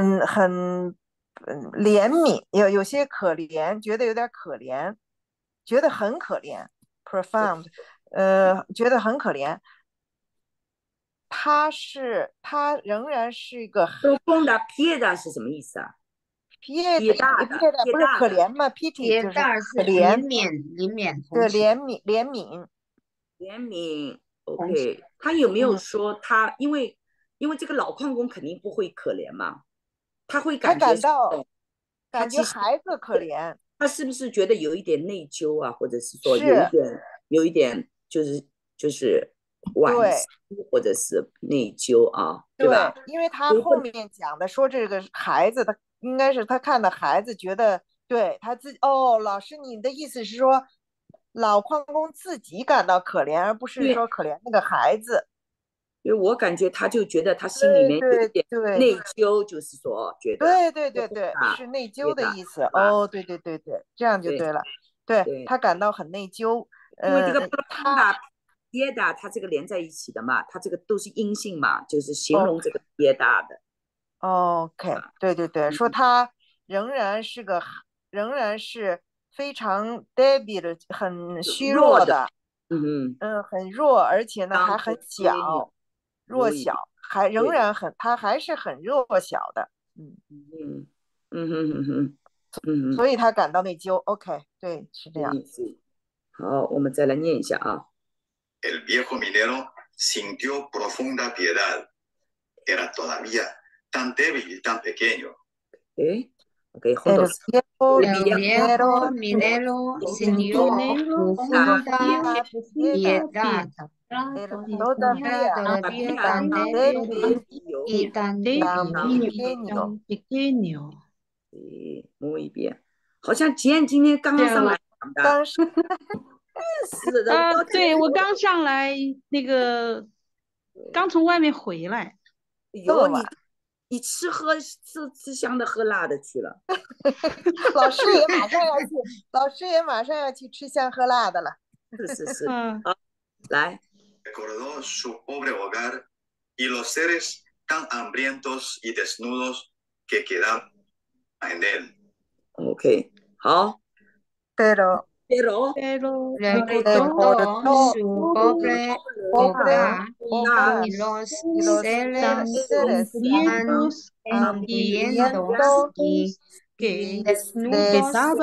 [SPEAKER 4] 怜悯，有些可怜，觉得有点可怜，觉得很可怜 ，profound，觉得很可怜。他仍然是一个
[SPEAKER 1] profunda piedad 是什么意思啊
[SPEAKER 4] ？piedad 不是可怜吗？pity 就是可怜，
[SPEAKER 5] 怜悯，
[SPEAKER 4] 对，怜悯。
[SPEAKER 1] 怜悯 ，OK， 他有没有说他因为这个老矿工肯定不会可怜嘛，他会感觉
[SPEAKER 4] 孩子可怜，
[SPEAKER 1] 他是不是觉得有一点内疚啊，或者是说有一点就是惋惜或者是内疚啊，对吧？
[SPEAKER 4] 因为他后面讲的说这个孩子，他应该是他看到孩子觉得对他自己老师你的意思是说老矿工自己感到可怜，而不是说可怜那个孩子。
[SPEAKER 1] 因为我感觉他就觉得他心里面有点内疚，就是说觉得
[SPEAKER 4] 对，是内疚的意思。对，这样就对了。对，他感到很内疚。
[SPEAKER 1] 因为这个跌打，它这个连在一起的嘛，它这个都是阴性嘛，就是形容这个跌打的。
[SPEAKER 4] OK， 对，说他仍然是非常 débil 很虚弱的，很弱，而且呢还很弱小，他还是很弱小的，所以他感到内疚。OK， 对，是这样。
[SPEAKER 1] 好，我们再来念一下啊。
[SPEAKER 2] El viejo minero sintió profunda piedad. Era todavía tan débil y tan pequeño.
[SPEAKER 1] Okay, juntos.
[SPEAKER 5] El viejo minero sintió profunda piedad. Era todavía tan débil y tan pequeño.
[SPEAKER 1] Sí, muy bien. 好像吉安今天刚刚上来的。是的，
[SPEAKER 10] 对，我刚上来，那个刚从外面回来。
[SPEAKER 1] 哟，你吃香的喝辣的去了。
[SPEAKER 4] 老师也马上要去吃香喝辣的了。
[SPEAKER 1] 是。好，来。
[SPEAKER 2] Recordó su pobre hogar y los seres tan hambrientos y desnudos que quedaban en él.
[SPEAKER 1] OK， 好。
[SPEAKER 4] Pero
[SPEAKER 5] recordó su pobre hogar y los seres hambrientos y desnudos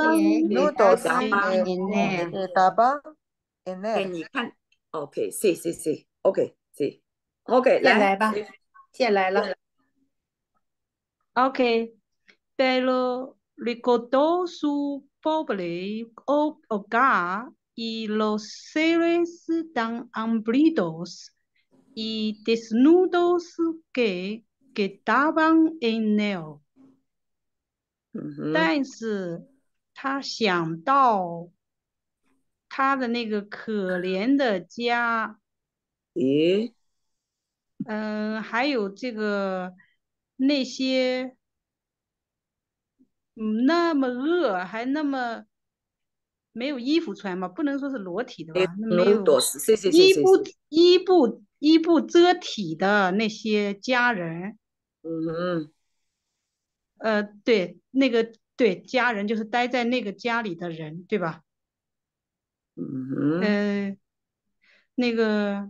[SPEAKER 5] que
[SPEAKER 4] estaban en él。
[SPEAKER 1] 你看 ，OK， sí OK，
[SPEAKER 6] 来吧，进来了。
[SPEAKER 10] OK， pero recordó su pobre hogar y los seres tan hambrientos y desnudos que quedaban en él。但是他想到他的那个可怜的家，还有这个那些那么饿还那么没有衣服穿嘛，不能说是裸体的吧，没有衣布遮体的那些家人。对，那个对家人就是待在那个家里的人，对吧？那个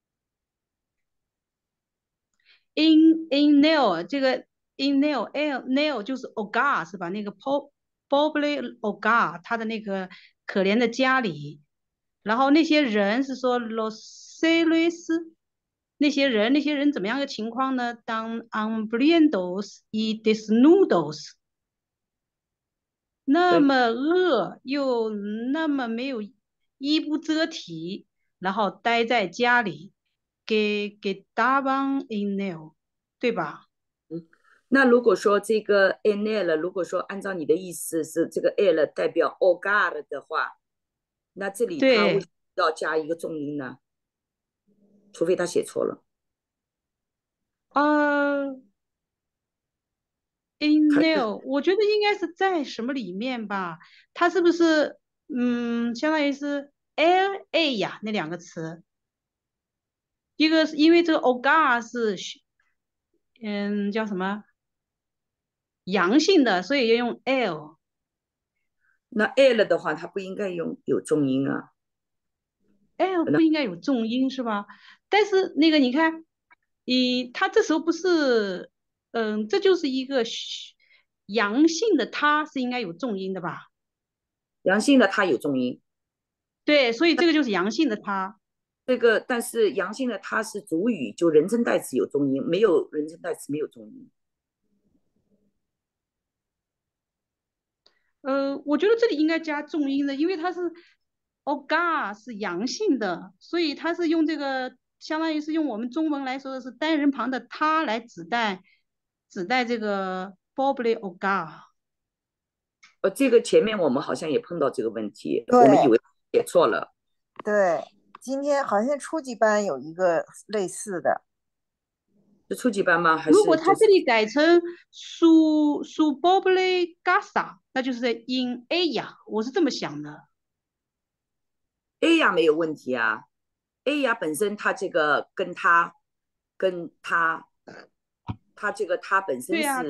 [SPEAKER 10] in nail 这个 in nail 就是 hogar 是吧？那个 pobre hogar 他的那个可怜的家里，然后那些人是说 los seres 那些人怎么样个情况呢？当 hambrientos y desnudos。那么饿又那么没有衣不遮体，然后待在家里，给 daban en él， 对吧？
[SPEAKER 1] 那如果说这个 en él， 如果说按照你的意思是这个 él 代表 hogar 的话，那这里他为什么要加一个重音呢？除非他写错了。
[SPEAKER 10] in L，我觉得应该是在什么里面吧？它是不是相当于是 L A 呀那两个词？一个是因为这个 Ogar 是叫什么阳性的，所以要用 L。
[SPEAKER 1] 那 L 的话，它不应该有重音啊。
[SPEAKER 10] L 不应该有重音是吧？但是那个你看，它这时候不是，这就是一个阳性的，它是应该有重音的吧？
[SPEAKER 1] 阳性的它有重音。
[SPEAKER 10] 对，所以这个就是阳性的它。
[SPEAKER 1] 这个，但是阳性的它是主语，就人称代词有重音，没有人称代词没有重音。
[SPEAKER 10] 我觉得这里应该加重音的，因为它是 Ogar 是阳性的，所以它是用这个，相当于是用我们中文来说的是单人旁的它来指代这个 Bobly Ogar。
[SPEAKER 1] 这个前面我们好像也碰到这个问题，我们以为写错了。
[SPEAKER 4] 对，今天好像初级班有一个类似的。
[SPEAKER 1] 是初级班吗？还是
[SPEAKER 10] 如果他这里改成属 Bobly Gasa， 那就是在 in A 呀，我是这么想的。
[SPEAKER 1] A 呀没有问题啊 ，A 呀本身它这个跟它这个它本身是。
[SPEAKER 10] 对呀，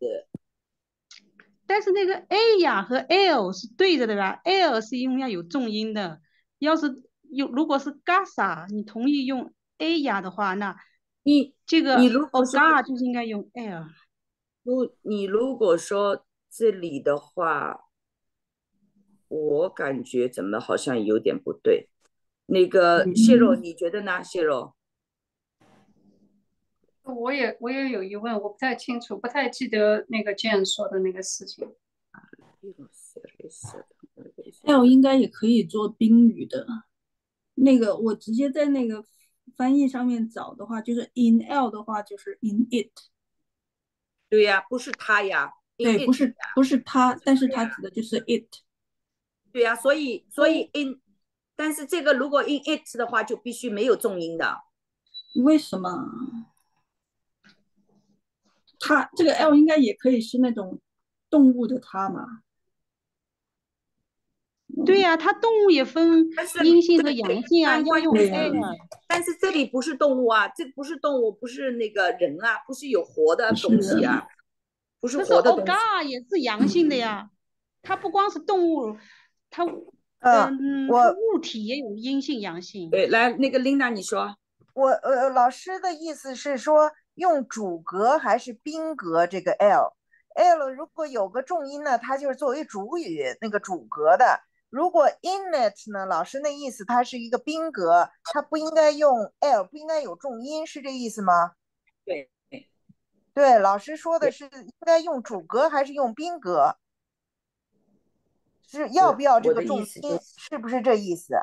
[SPEAKER 10] 但是那个 A 呀和 L 是对着的吧 ？L 是应该有重音的。要是如果是 Gasa， 你同意用 A 呀的话，那这个 Oga 就是应该用 L。
[SPEAKER 1] 你如果说这里的话，我感觉怎么好像有点不对。那个谢肉，你觉得呢？谢肉？
[SPEAKER 7] 我也有疑问，我不太清楚，不太记得那个 Jane 说的那个事情。
[SPEAKER 11] L 应该也可以做宾语的。那个我直接在那个翻译上面找的话，就是 in L 的话就是 in it。
[SPEAKER 1] 对呀，不是他呀。
[SPEAKER 11] 对，不是他，但是他指的就是 it。
[SPEAKER 1] 对呀，所以 in，但是这个如果 in it 的话，就必须没有重音的。
[SPEAKER 11] 为什么？它这个 L 应该也可以是那种动物的它嘛？
[SPEAKER 10] 对呀，它动物也分阴性和阳性啊，要用 L。
[SPEAKER 1] 但是这里不是动物啊，这不是动物，不是那个人啊，不是有活的东西啊，不是活的东西。
[SPEAKER 10] 可是 Oga 也是阳性的呀，它不光是动物，它物体也有阴性阳性。
[SPEAKER 1] 对，来那个 Linda 你说。
[SPEAKER 4] 老师的意思是说用主格还是宾格这个 L 如果有个重音呢，它就是作为主语那个主格的。如果 in it 呢，老师的意思它是一个宾格，它不应该用 L， 不应该有重音，是这意思吗？对，老师说的是应该用主格还是用宾格？是要不要这个重音？是不是这意思？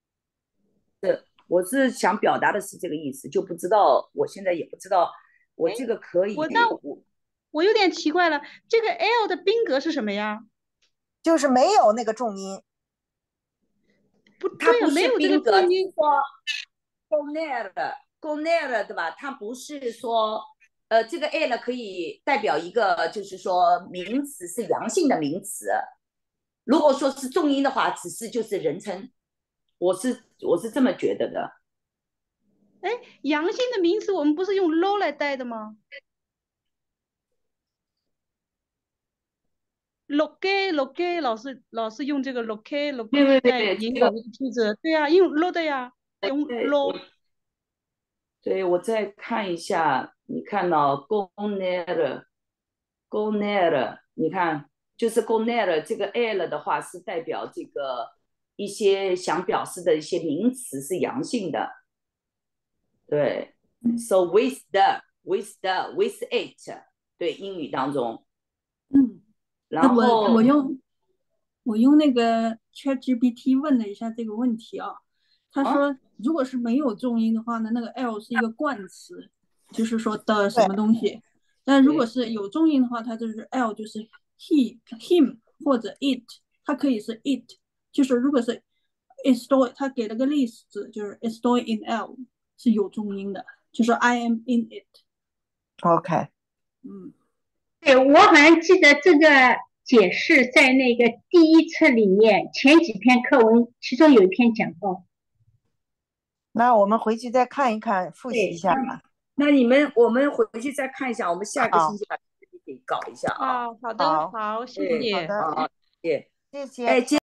[SPEAKER 1] 我是想表达的是这个意思，就不知道，我现在也不知道，我这个可以。
[SPEAKER 10] 我有点奇怪了，这个 L 的宾格是什么呀？
[SPEAKER 4] 就是没有那个重音。
[SPEAKER 10] 不对啊，没有这个重音。
[SPEAKER 1] 说 goner 对吧？它不是说这个 L 可以代表一个，就是说名词是阳性的名词。如果说是重音的话，只是就是人称。我是这么觉得的。
[SPEAKER 10] 哎，阳性的名词我们不是用 lo 来代的吗？loge 老是用这个 loge 代引导一个句子，对呀，用 lo 的呀，用 lo。
[SPEAKER 1] 对，我再看一下，你看到 goner， 你看就是 goner 这个 L 的话是代表这个一些想表示的一些名词是阳性的。对 ，so with it， 对，英语当中。然后
[SPEAKER 11] 我用那个 ChatGPT 问了一下这个问题啊，他说如果是没有重音的话呢，那个 L 是一个冠词，就是说的什么东西。但如果是有重音的话，它就是 L 就是 him 或者 it， 它可以是 it， 就是如果是 estoy， 他给了个例子，就是 estoy in L 是有重音的，就是 I am in it。
[SPEAKER 4] OK。
[SPEAKER 9] 对，我好像记得这个解释在那个第一册里面前几篇课文，其中有一篇讲到。
[SPEAKER 4] 那我们回去再看一看，复习一下吧。
[SPEAKER 1] 那我们回去再看一下，我们下个星期把这个给搞一下啊。
[SPEAKER 10] 好的，好，谢谢。
[SPEAKER 1] 好，谢谢。
[SPEAKER 4] 谢谢。
[SPEAKER 1] 哎。